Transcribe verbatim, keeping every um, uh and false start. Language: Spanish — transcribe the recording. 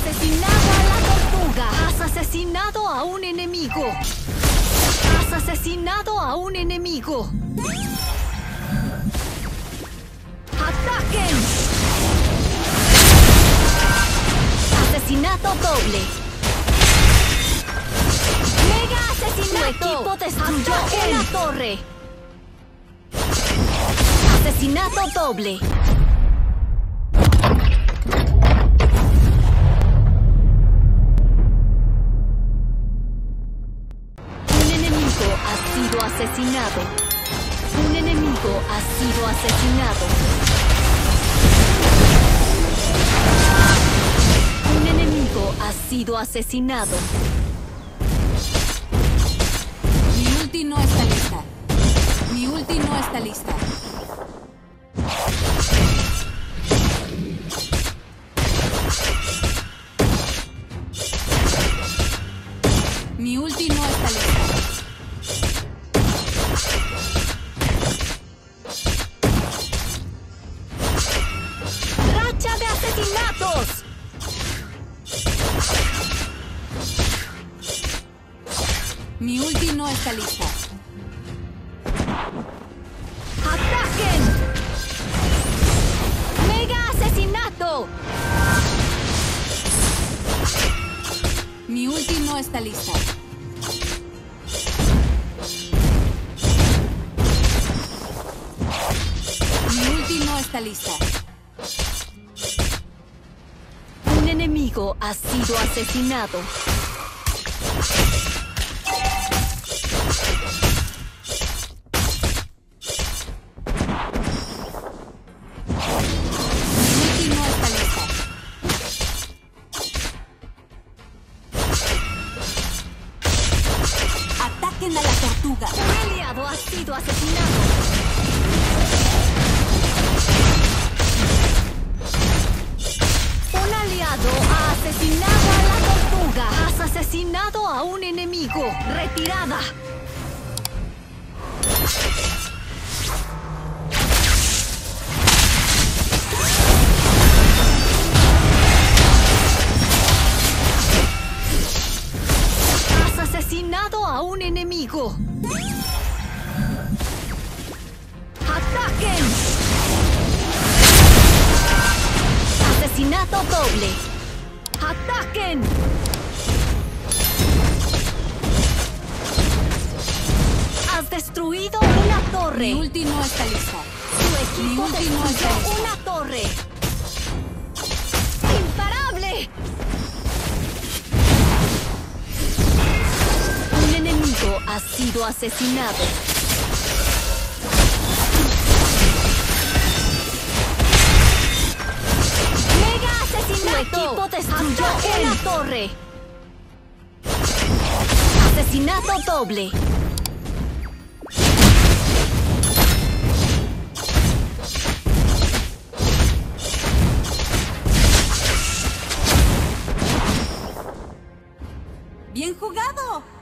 asesinado a la tortuga. Has asesinado a un enemigo. Has asesinado a un enemigo. ¡Ataquen! Asesinato doble. ¡Mega asesinato! Tu equipo destruyó una torre. Asesinato doble. Un enemigo ha sido asesinado. Un enemigo ha sido asesinado. Un enemigo ha sido asesinado. Mi ulti no está lista. Mi ulti no está lista. Mi ulti no está lista. ¡Racha de asesinatos! Mi ulti no está lista. ¡Ataquen! ¡Mega asesinato! Mi ulti no está lista. Mi ulti no está lista. Un enemigo ha sido asesinado. Mi ulti no está lista. Ataquen a la tortuga. Un aliado ha sido asesinado. Un aliado ha asesinado a la tortuga. Has asesinado a un enemigo. Retirada. Has asesinado a un enemigo. ¡Ataquen! Asesinato doble. ¡Ataquen! Has destruido una torre. Mi ulti no está lista. Tu Mi equipo ulti no está destruyó lista. una torre. ¡Imparable! Un enemigo ha sido asesinado. ¡Mega asesinato! Tu equipo destruyó una torre. Asesinato doble. ¡Bien jugado!